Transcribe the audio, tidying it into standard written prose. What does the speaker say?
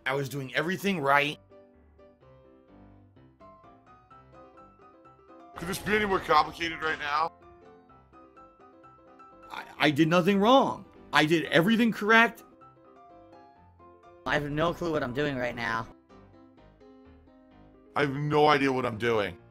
I was doing everything right. Could this be any more complicated right now? I did nothing wrong. I did everything correct. I have no clue what I'm doing right now. I have no idea what I'm doing.